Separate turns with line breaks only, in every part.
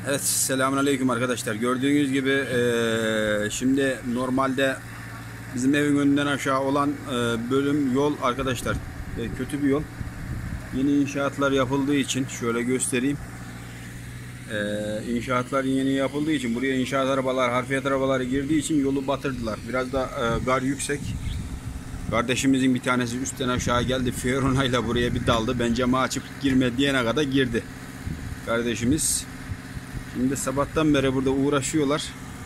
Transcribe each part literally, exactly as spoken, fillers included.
Evet, selamünaleyküm arkadaşlar. Gördüğünüz gibi e, şimdi normalde bizim evin önünden aşağı olan e, bölüm yol arkadaşlar e, kötü bir yol. Yeni inşaatlar yapıldığı için şöyle göstereyim. E, inşaatlar yeni yapıldığı için buraya inşaat arabalar, harfiyat arabaları girdiği için yolu batırdılar. Biraz da e, gar yüksek. Kardeşimizin bir tanesi üstten aşağı geldi. Fiorina'yla buraya bir daldı. Ben camı açıp girme diyene kadar girdi. Kardeşimiz. Şimdi sabahtan beri burada uğraşıyorlar.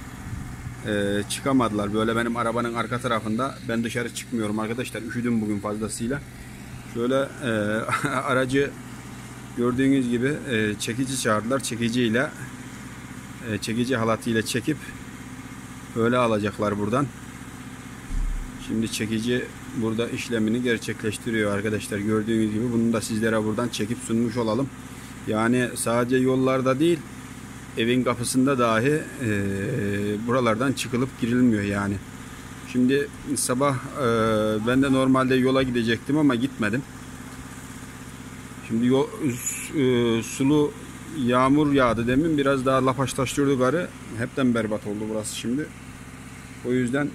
Ee, çıkamadılar. Böyle benim arabanın arka tarafında. Ben dışarı çıkmıyorum arkadaşlar. Üşüdüm bugün fazlasıyla. Şöyle e, aracı gördüğünüz gibi e, çekici çağırdılar. Çekiciyle e, çekici halatıyla çekip öyle alacaklar buradan. Şimdi çekici burada işlemini gerçekleştiriyor arkadaşlar. Gördüğünüz gibi bunu da sizlere buradan çekip sunmuş olalım. Yani sadece yollarda değil, evin kapısında dahi e, buralardan çıkılıp girilmiyor yani. Şimdi sabah e, ben de normalde yola gidecektim ama gitmedim. Şimdi yol, e, sulu yağmur yağdı demin, biraz daha lapaşlaştırdı garı. Hepten berbat oldu burası şimdi. O yüzden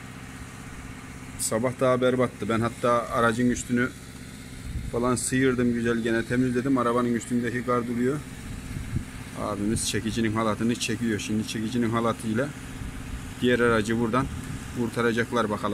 sabah daha berbattı. Ben hatta aracın üstünü falan sıyırdım, güzel gene temizledim. Arabanın üstündeki kar duruyor. Abimiz çekicinin halatını çekiyor. Şimdi çekicinin halatıyla diğer aracı buradan kurtaracaklar bakalım.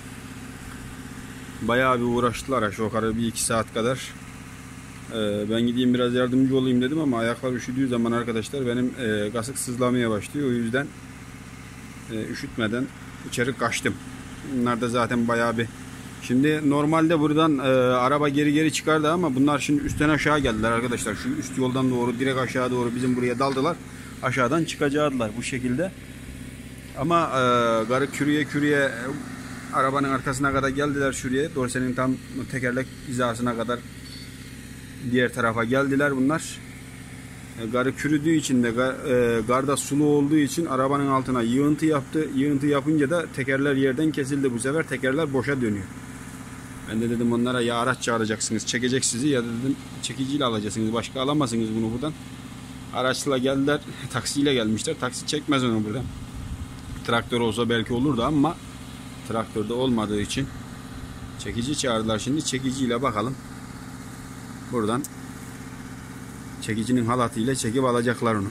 Bayağı bir uğraştılar aşağı yukarı bir iki saat kadar. Ee, ben gideyim biraz yardımcı olayım dedim ama ayaklar üşüdüğü zaman arkadaşlar benim e, kasık sızlamaya başlıyor. O yüzden e, üşütmeden içeri kaçtım. Bunlar da zaten bayağı bir. Şimdi normalde buradan e, araba geri geri çıkardı ama bunlar şimdi üstten aşağı geldiler arkadaşlar. Şu üst yoldan doğru direkt aşağı doğru bizim buraya daldılar. Aşağıdan çıkacaklar bu şekilde. Ama e, garı kürüye kürüye e, arabanın arkasına kadar geldiler şuraya. Dorsenin tam tekerlek hizasına kadar diğer tarafa geldiler bunlar. E, garı kürüdüğü için de gar, e, garda sulu olduğu için arabanın altına yığıntı yaptı. Yığıntı yapınca da tekerler yerden kesildi. Bu sefer tekerler boşa dönüyor. Ben de dedim onlara ya araç çağıracaksınız, çekecek sizi, ya da dedim çekiciyle alacaksınız, başka alamazsınız bunu buradan. Araçla geldiler, taksiyle gelmişler, taksi çekmez onu buradan. Traktör olsa belki olurdu ama traktörde olmadığı için çekici çağırdılar. Şimdi çekiciyle bakalım buradan çekicinin halatıyla çekip alacaklar onu.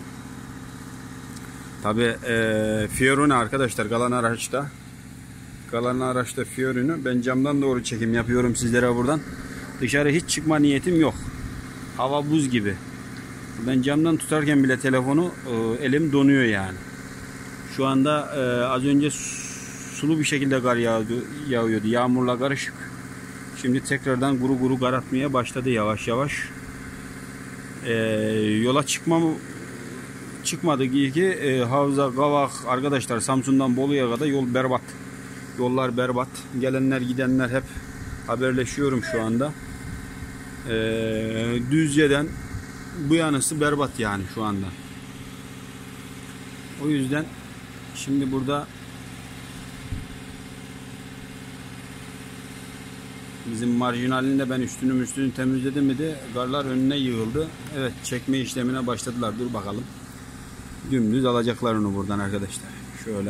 Tabi e, Fiorina arkadaşlar kalan araçta. Kalan araçta Fiorina. Ben camdan doğru çekim yapıyorum sizlere buradan. Dışarı hiç çıkma niyetim yok. Hava buz gibi. Ben camdan tutarken bile telefonu e, elim donuyor yani. Şu anda e, az önce sulu bir şekilde kar yağdı, yağıyordu. Yağmurla karışık. Şimdi tekrardan guru guru kar atmaya başladı yavaş yavaş. E, yola çıkmam çıkmadı ki e, Havza, Kavak arkadaşlar, Samsun'dan Bolu'ya kadar yol berbat. Yollar berbat. Gelenler gidenler hep haberleşiyorum şu anda. Ee, Düzce'den bu yanısı berbat yani şu anda. O yüzden şimdi burada bizim marjinalinde ben üstünü üstünü temizledim mi de garlar önüne yığıldı. Evet, çekme işlemine başladılar. Dur bakalım. Dümdüz alacaklar onu buradan arkadaşlar. Şöyle.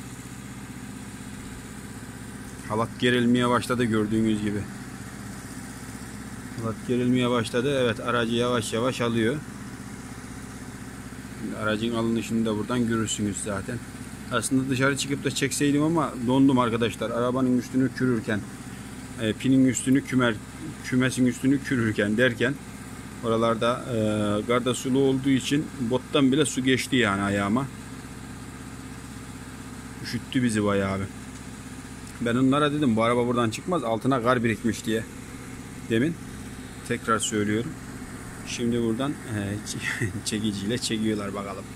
Halat gerilmeye başladı gördüğünüz gibi. Halat gerilmeye başladı. Evet, aracı yavaş yavaş alıyor. Şimdi aracın alınışını da buradan görürsünüz zaten. Aslında dışarı çıkıp da çekseydim ama dondum arkadaşlar. Arabanın üstünü kürürken, e, pinin üstünü kümer, kümesin üstünü kürürken derken oralarda e, garda sulu olduğu için bottan bile su geçti yani ayağıma. Üşüttü bizi bayağı bir. Ben onlara dedim bu araba buradan çıkmaz, altına kar birikmiş diye. Demin tekrar söylüyorum. Şimdi buradan e, çekiciyle çekiyorlar bakalım.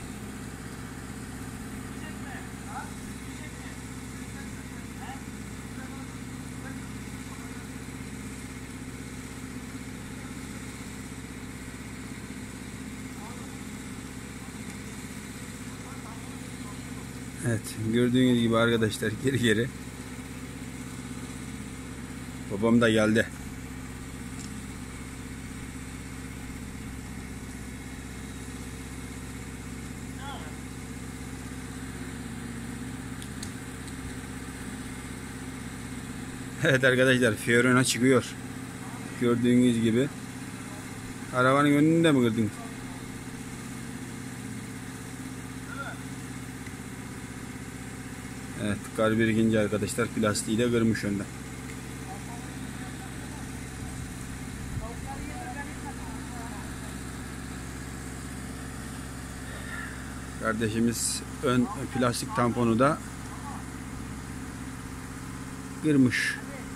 Evet, gördüğünüz gibi arkadaşlar geri geri. Babam da geldi. Evet arkadaşlar, Fiorino çıkıyor. Gördüğünüz gibi. Arabanın önünü de mi kırdınız? Evet, kar birikince arkadaşlar plastiği de kırmış önden. Kardeşimiz ön plastik tamponu da kırmış.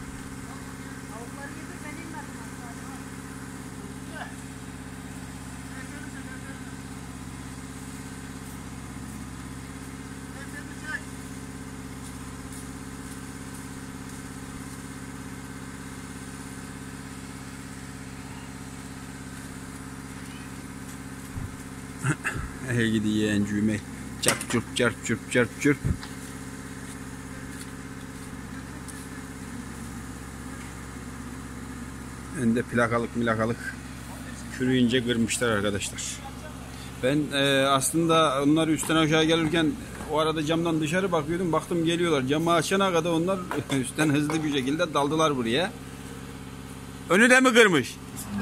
Hey gidi yeğencüğüme. Çarp çırp çarp çırp çarp çırp. Önde plakalık milakalık çürüyünce kırmışlar arkadaşlar. Ben e, aslında onlar üstten aşağı gelirken o arada camdan dışarı bakıyordum. Baktım geliyorlar. Camı açana kadar onlar üstten hızlı bir şekilde daldılar buraya. Önü de mi kırmış?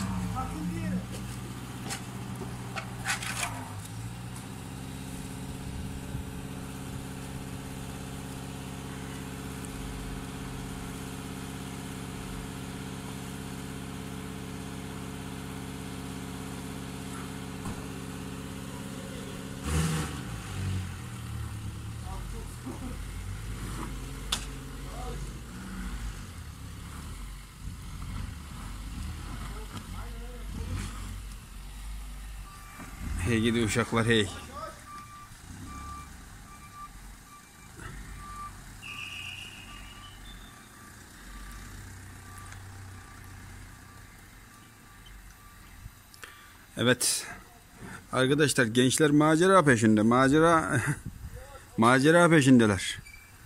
Hey gidi uşaklar hey. Evet. Arkadaşlar gençler macera peşinde. Macera macera peşindeler.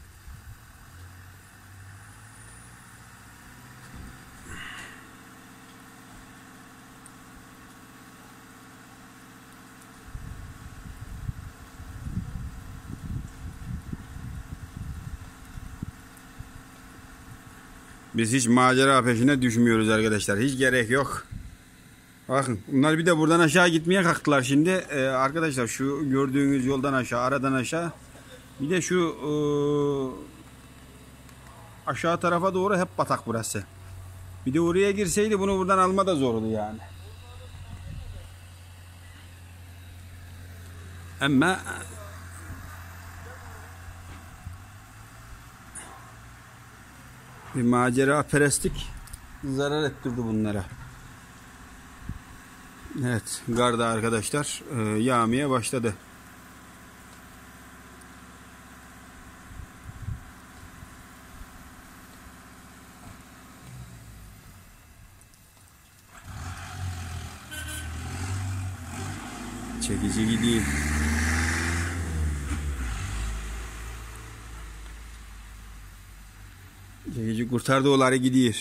Biz hiç macera peşine düşmüyoruz arkadaşlar. Hiç gerek yok. Bakın bunlar bir de buradan aşağı gitmeye kalktılar şimdi. Ee, arkadaşlar şu gördüğünüz yoldan aşağı, aradan aşağı. Bir de şu e, aşağı tarafa doğru hep batak burası. Bir de oraya girseydi bunu buradan alma da zordu yani. Ama bir macera perestlik zarar ettirdi bunlara. Evet, garda arkadaşlar e, yağmaya başladı. Çekici gidiyor. Çekici kurtardı oları gidiyor.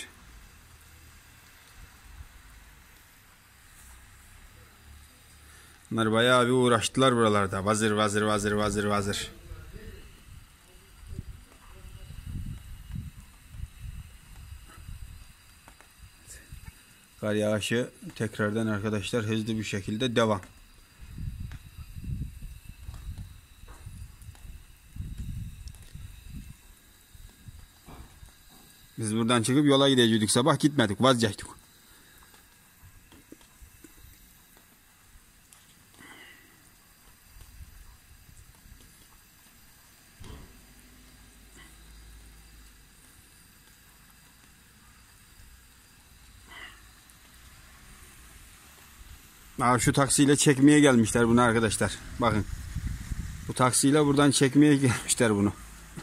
Bunlar bayağı bir uğraştılar buralarda. Vazır vazır vazır vazır vazır. Kar yağışı tekrardan arkadaşlar hızlı bir şekilde devam. Biz buradan çıkıp yola gidecektik. Sabah gitmedik. Vazgeçtik. Aa, şu taksiyle çekmeye gelmişler bunu arkadaşlar. Bakın. Bu taksiyle buradan çekmeye gelmişler bunu.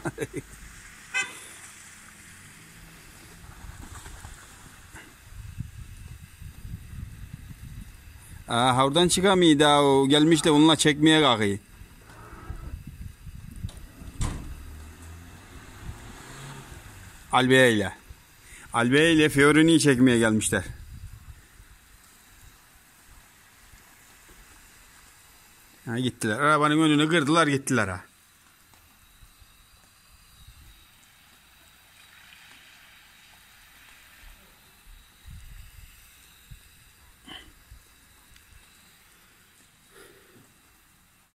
Aa, oradan çıkamıyor daha o gelmiş de onunla çekmeye kalkıyor. Albea ile. Albea ile Fiorino'yu çekmeye gelmişler. Ha, gittiler. Arabanın önünü kırdılar gittiler ha.